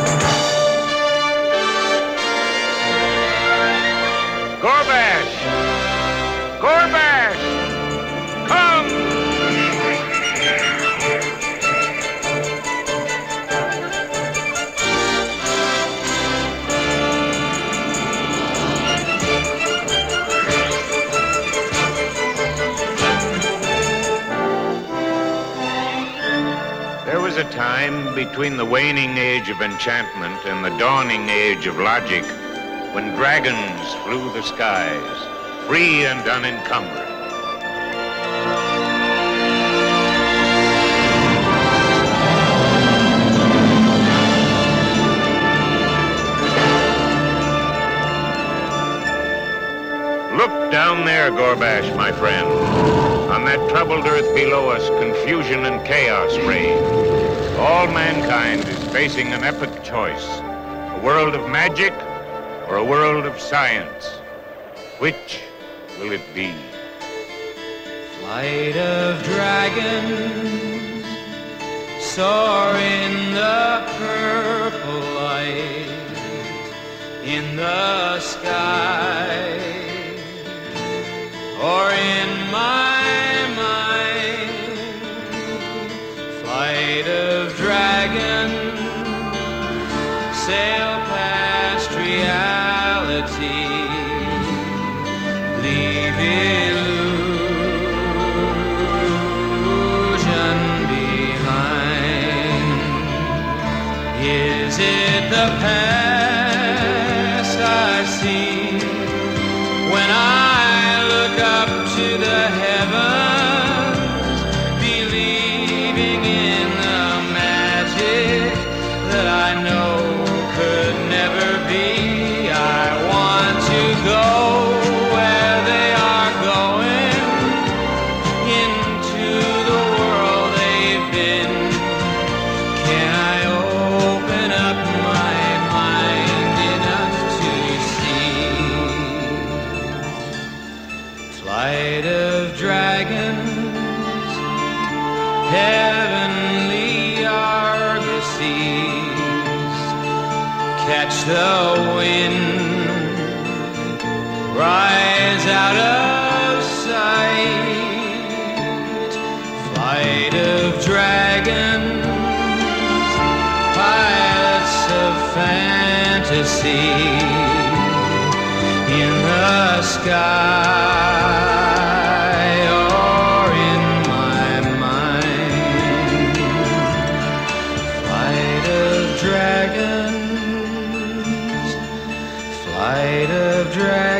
Gorbash! Gorbash! Come! There was a time between the waning age of enchantment and the dawning age of logic when dragons flew the skies, free and unencumbered. Look down there, Gorbash, my friend. On that troubled earth below us, confusion and chaos reign. All mankind is facing an epic choice, a world of magic or a world of science. Which will it be? Flight of dragons soar in the purple light in the sky, or in my mind. Flight of dragons sail past reality, leave illusion behind. Is it the past I see when I look up to the heavens, believing in the magic that I know could never be? I want to go where they are going, into the world they've been. Can I open up my mind enough to see? Flight of dragons, heavenly argosies, catch the wind, rise out of sight. Flight of dragons, pilots of fantasy in the sky or in my mind. Flight of dragons, flight of dragons.